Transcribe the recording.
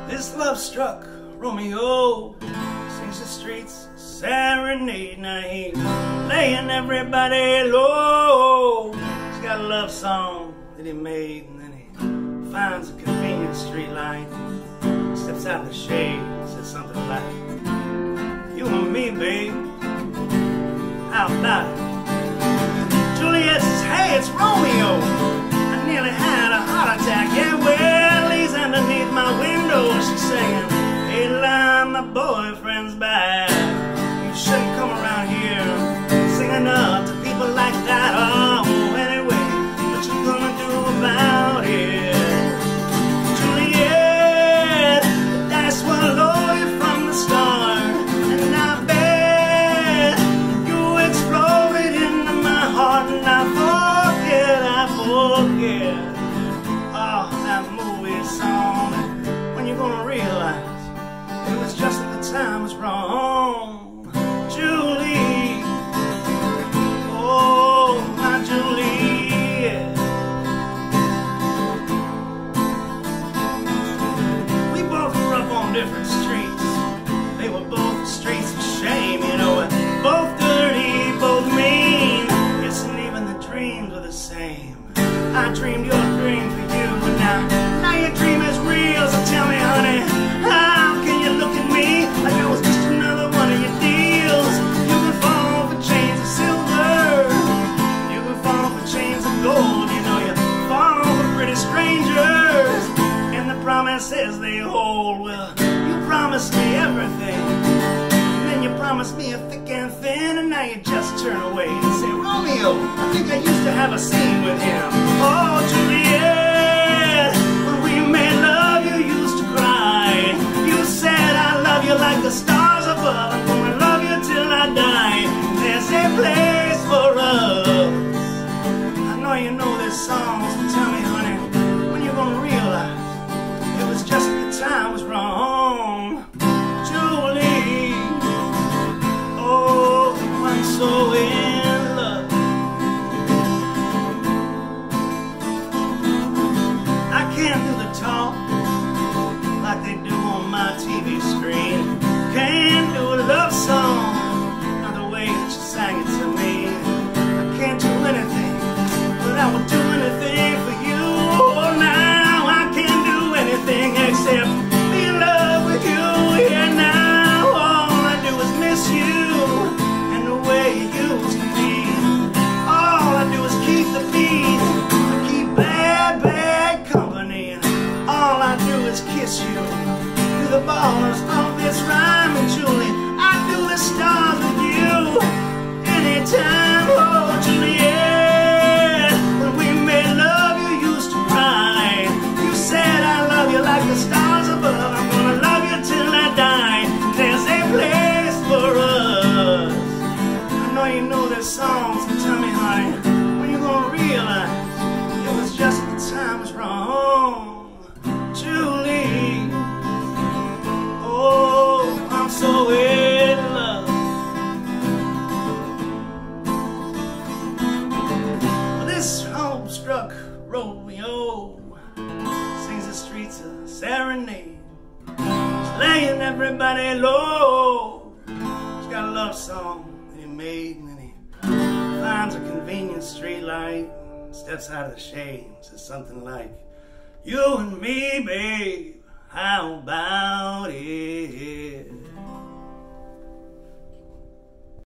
This love-struck Romeo sings the streets serenade. Now he's laying everybody low. He's got a love song that he made, and then he finds a convenient street light, steps out in the shade, says something like, "You and me, babe, how about it?" Juliet says, "Hey, it's Romeo. I nearly had a heart attack. Yeah, well, he's underneath my window." She's saying, "Hey, lie, my boyfriend's back. You shouldn't come around here singing up to people like that. Oh, anyway, what you gonna do about it?" Juliet, the dice were loaded from the start, and I bet you exploded into my heart, and I forget. Oh, that movie song. When you gonna realize it was just that the time was wrong? Julie, oh my Julie. We both grew up on different streets. They were both streets of shame, you know. Both dirty, both mean. Yes, and even the dreams were the same. I dreamed your dream for you, and now your dream is real. So tell me, honey, how can you look at me like I was just another one of your deals? You can fall for chains of silver, you can fall for chains of gold. You know you fall for pretty strangers, and the promises they hold. Well, you promised me everything, and then you promised me a thick and thin, and now you just turn away and say, "Romeo, I think I used to have a scene with him." Oh, Juliet, when we made love, you used to cry. You said, "I love you like the stars above. I'm gonna love you till I die. There's a place for us." I know you know this song, so tell me, honey, when you gonna realize it was just the time was wrong? Julie, oh, I'm so in love. I can't do the talk like they do on my TV screen. Can't do a love song, not the way that you sang it to me. I can't do anything, but I would do anything for you. Oh, now I can't do anything except be in love with you. Yeah, now all I do is miss you and the way you used to be. All I do is keep the beat, I keep bad company. All I do is kiss you through the bars of this rhyme. And Julie, I do the stars with you anytime. Oh, Juliet, when we made love, you used to cry. You said, "I love you like the stars above. I'm gonna love you till I die. There's a place for us." I know you know this song, so tell me, honey, when you gonna realize it was just the time was wrong? Julie, oh, I'm so in love. Well, this hope-struck Romeo sings the streets a serenade. He's laying everybody low. He's got a love song that he made, and then he finds a convenient street light, steps out of the shade, says something like, "You and me, babe, how about it?"